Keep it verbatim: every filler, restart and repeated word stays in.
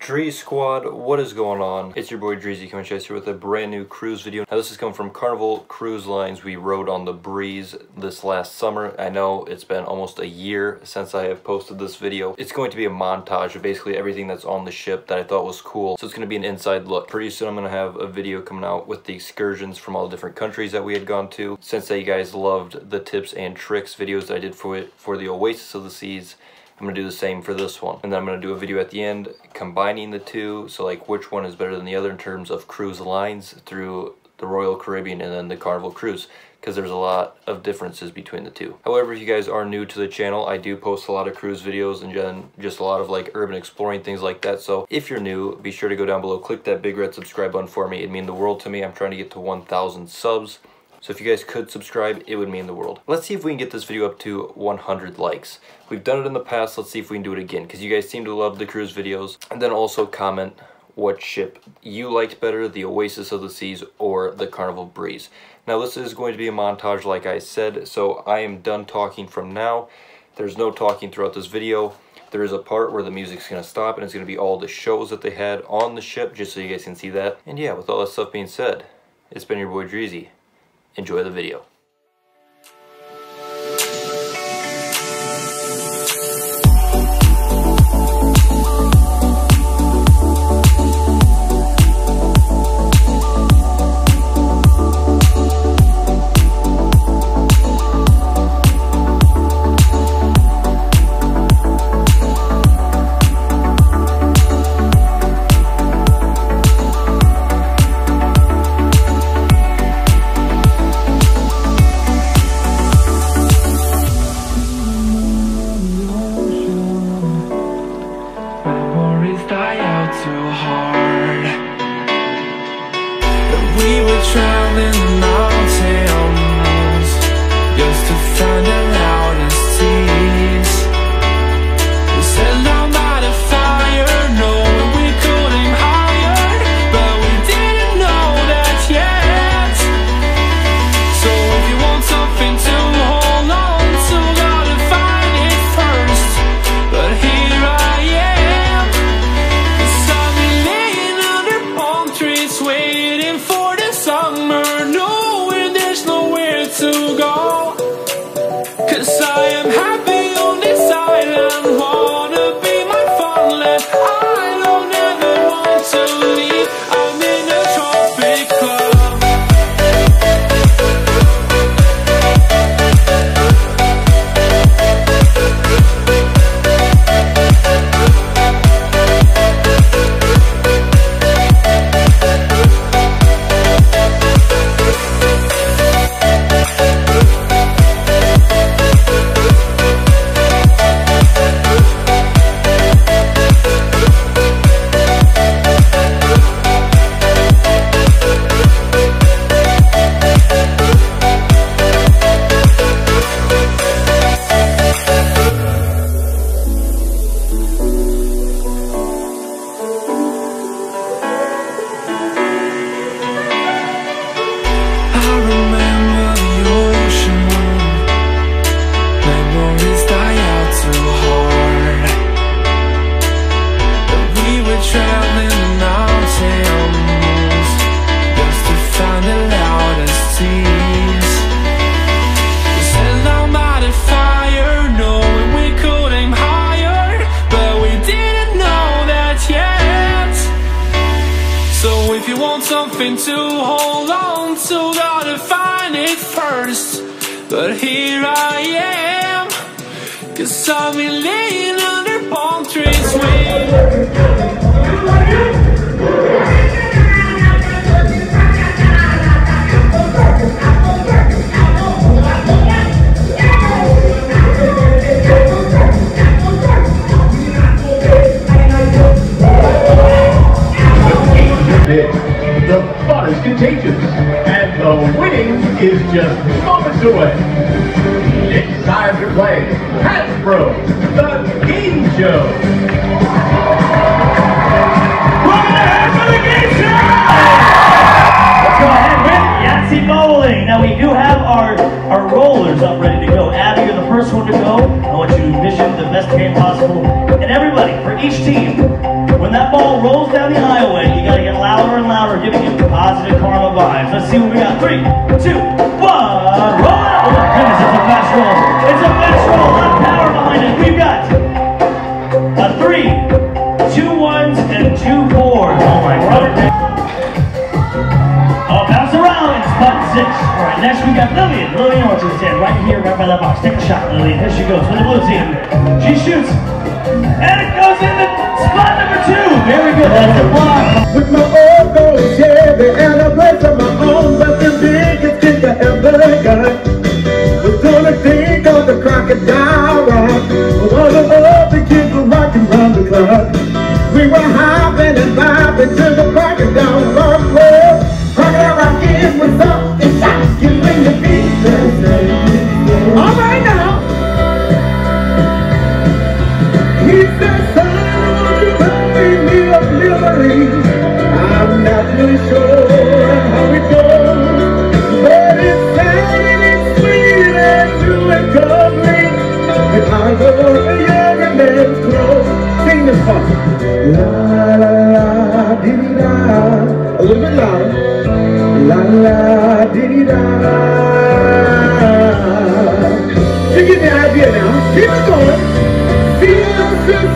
Dreez Squad, what is going on? It's your boy Dreezy coming to you here with a brand new cruise video. Now this is coming from Carnival Cruise Lines. We rode on the Breeze this last summer. I know it's been almost a year since I have posted this video. It's going to be a montage of basically everything that's on the ship that I thought was cool. So it's going to be an inside look. Pretty soon I'm going to have a video coming out with the excursions from all the different countries that we had gone to. Since that you guys loved the tips and tricks videos that I did for it for the Oasis of the Seas, I'm going to do the same for this one. And then I'm going to do a video at the end combining the two, so like which one is better than the other in terms of cruise lines through the Royal Caribbean and then the Carnival Cruise, because there's a lot of differences between the two. However, if you guys are new to the channel, I do post a lot of cruise videos and then just a lot of like urban exploring, things like that. So if you're new, be sure to go down below, click that big red subscribe button for me. It'd mean the world to me. I'm trying to get to one thousand subs. So if you guys could subscribe, it would mean the world. Let's see if we can get this video up to one hundred likes. We've done it in the past, let's see if we can do it again, because you guys seem to love the cruise videos. And then also comment what ship you liked better, the Oasis of the Seas or the Carnival Breeze. Now this is going to be a montage like I said, so I am done talking from now. There's no talking throughout this video. There is a part where the music's going to stop and it's going to be all the shows that they had on the ship, just so you guys can see that. And yeah, with all that stuff being said, it's been your boy Dreezy. Enjoy the video. Traveling the mountains just to find the loudest seas. We set down by the fire, knowing we could aim higher, but we didn't know that yet. So if you want something to hold on to, gotta find it first. But here I am, 'cause I've been laying under palm trees waiting for the summer, knowing there's nowhere to go. 'Cause I am happy on this island, wanna be my farmland. I don't ever want to leave, I'm in a tropic club. If you want something to hold on to, gotta find it first. But here I am, 'cause I've been laying under palm trees waiting. The fun is contagious, and the winning is just moments away. It's time to play Hasbro, the game show. Put it ahead for the game show! Let's go ahead with Yahtzee Bowling. Now we do have our, our rollers up ready to go. Abby, you're the first one to go. I want you to mission the best game possible. And everybody, for each team, when that ball ball rolls down the aisleway. You gotta get louder and louder, giving it positive karma vibes. Let's see what we got. Three, two, one, roll! Oh my goodness, it's a fast roll. It's a fast roll, a lot of power behind it. We've got a three, two ones, and two fours. Oh my goodness. Oh, bounce around, it's button six. All right, next we got Lillian. Lillian Orchard stand right here, right by that box. Take a shot, Lillian. Here she goes with the blue team. She shoots, and it goes in the spot number two. Very good, that's a block. With my old gold Chevy and a place of my own, but the biggest kick I ever got was gonna think of the crocodile rock. All the other kids were rocking round the clock. We were hopping and vibing to the crocodile rock. Well, crocodile rockin' was up and shot, you bring the beat. All right now. He said, son, won't you bring me a memory? I'm not really sure how it goes, but it's sad and it's sweet and true and complete. If I were a younger man's clothes, sing this part. La la la dee da, a little bit louder. La la dee da. You get the idea now. Keep it going. Feel the